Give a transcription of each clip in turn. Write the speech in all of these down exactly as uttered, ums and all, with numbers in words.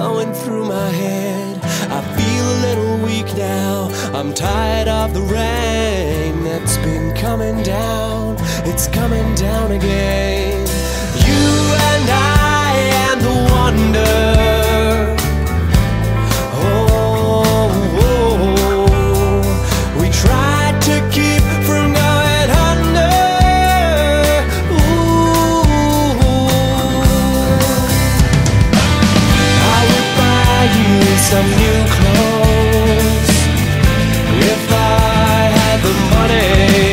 going through my head. I feel a little weak now. I'm tired of the rain that's been coming down. It's coming down again. You and I and the wonder. Oh, oh, oh. We tried to keep from going under. Ooh, I would buy you some new clothes if I had the money.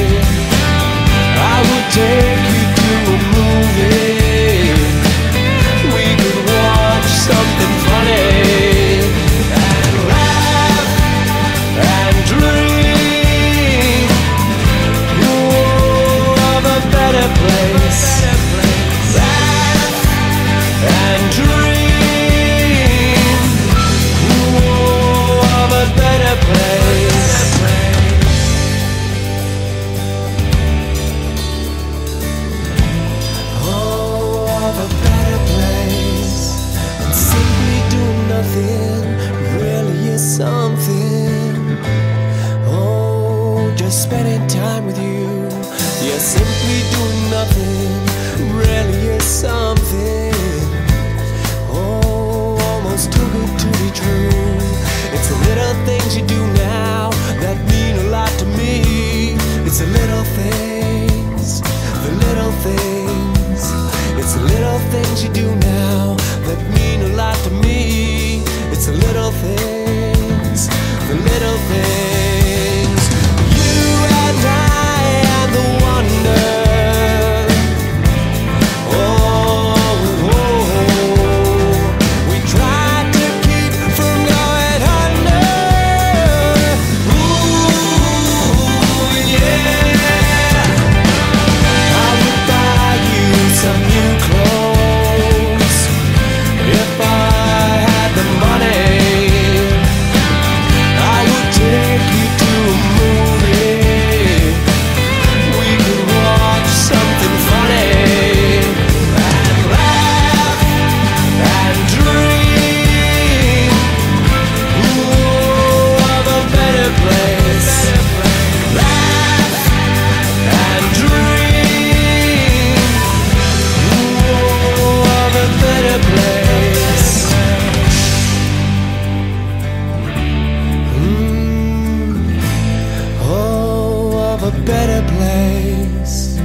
I would take you to a movie. We could watch something funny and laugh and dream of a better place. Laugh and dream of a better place. Of a better place. And simply doing nothing really is something. Oh, just spending time with you. Yeah, simply doing nothing really is something. Oh, almost too good to be true. It's the little things you do now that mean a lot to me. It's the little things, the little things. It's the little things you do now that mean a lot to me. It's the little things, the little things. You and I and the wonder. Oh, oh, oh. We tried to keep from going under. Ooh, yeah. I would buy you some new clothes if I had the money. I would take you to a movie. We could watch something funny and laugh and dream ooh, of a better place. Laugh and dream of a better place. Mm. Oh, of a better place.